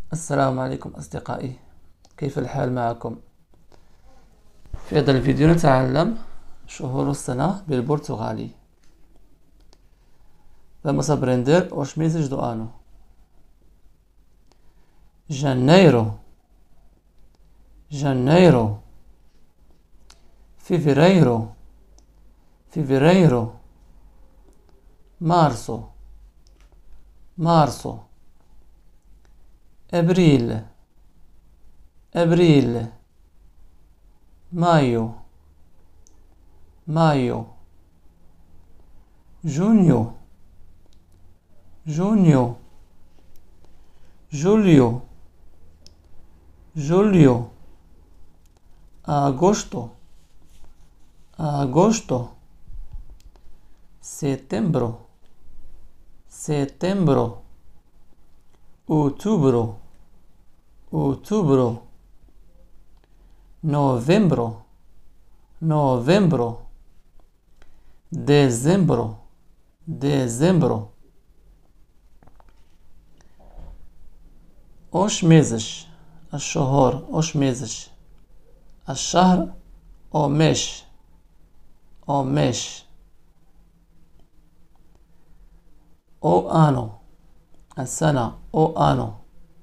السلام عليكم أصدقائي، كيف الحال معكم؟ في هذا الفيديو نتعلم شهور السنة بالبرتغالي. Vamos aprender os meses do ano. Janeiro, janeiro. Fevereiro, fevereiro. Março, março. Abril, abril. Maio, maio. Junho, junho. Julho, julho. Agosto, agosto. Setembro, setembro. Outubro, outubro. Novembro, novembro. Dezembro, dezembro. Os meses, الشهور. os meses. الشهر o mês, o mês. o ano, السنة. o ano.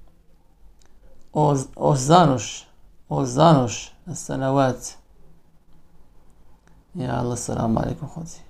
os anos, os anos. السنوات. يلا السلام عليكم خوتي.